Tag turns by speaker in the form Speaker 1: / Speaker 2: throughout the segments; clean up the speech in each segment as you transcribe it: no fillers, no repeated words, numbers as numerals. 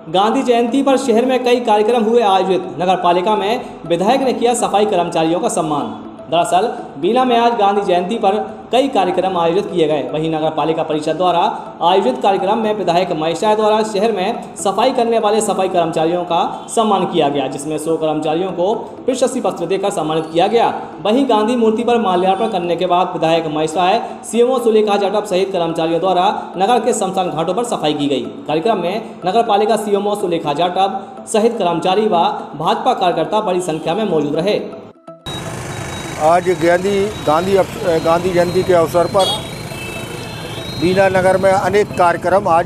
Speaker 1: गांधी जयंती पर शहर में कई कार्यक्रम हुए आयोजित। नगर पालिका में विधायक ने किया सफाई कर्मचारियों का सम्मान। दरअसल बीना में आज गांधी जयंती पर कई कार्यक्रम आयोजित किए गए। वहीं नगर पालिका परिषद द्वारा आयोजित कार्यक्रम में विधायक महेश राय द्वारा शहर में सफाई करने वाले सफाई कर्मचारियों का सम्मान किया गया, जिसमें 100 कर्मचारियों को प्रशस्ति पत्र देकर सम्मानित किया गया। वहीं गांधी मूर्ति पर माल्यार्पण करने के बाद विधायक महेश राय, सीएमओ सुलेखा जाटव सहित कर्मचारियों द्वारा नगर के शमशान घाटों पर सफाई की गई। कार्यक्रम में नगर पालिका सीएमओ सुलेखा जाटव सहित कर्मचारी व भाजपा कार्यकर्ता बड़ी संख्या में मौजूद रहे।
Speaker 2: आज गांधी जयंती के अवसर पर बीना नगर में अनेक कार्यक्रम आज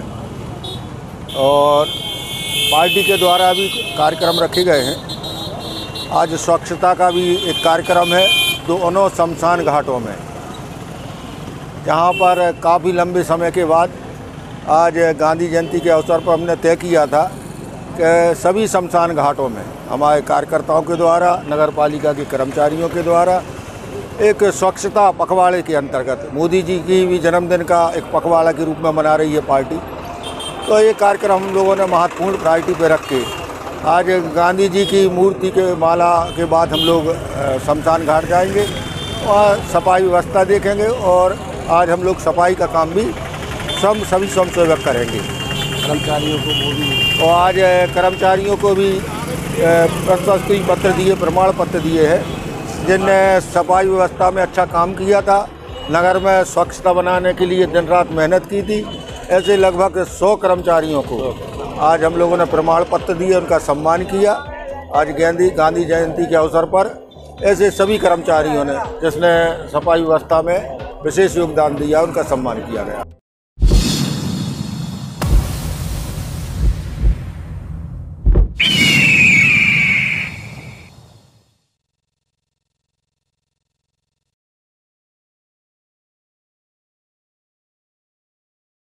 Speaker 2: और पार्टी के द्वारा भी कार्यक्रम रखे गए हैं। आज स्वच्छता का भी एक कार्यक्रम है दोनों शमशान घाटों में, जहां पर काफ़ी लंबे समय के बाद आज गांधी जयंती के अवसर पर हमने तय किया था कि सभी शमशान घाटों में हमारे कार्यकर्ताओं के द्वारा, नगर पालिका के कर्मचारियों के द्वारा एक स्वच्छता पखवाड़े के अंतर्गत मोदी जी की भी जन्मदिन का एक पखवाड़ा के रूप में मना रही है पार्टी। तो ये कार्यक्रम हम लोगों ने महत्वपूर्ण प्रायोरिटी पे रख के आज गांधी जी की मूर्ति के माला के बाद हम लोग शमशान घाट जाएंगे और सफाई व्यवस्था देखेंगे और आज हम लोग सफाई का काम भी सभी स्वयंसेवक करेंगे। कर्मचारियों को और आज कर्मचारियों को भी प्रशस्ति पत्र दिए, प्रमाण पत्र दिए हैं, जिनने सफाई व्यवस्था में अच्छा काम किया था, नगर में स्वच्छता बनाने के लिए दिन रात मेहनत की थी। ऐसे लगभग 100 कर्मचारियों को आज हम लोगों ने प्रमाण पत्र दिए, उनका सम्मान किया। आज गांधी जयंती के अवसर पर ऐसे सभी कर्मचारियों ने जिसने सफाई व्यवस्था में विशेष योगदान दिया, उनका सम्मान किया गया।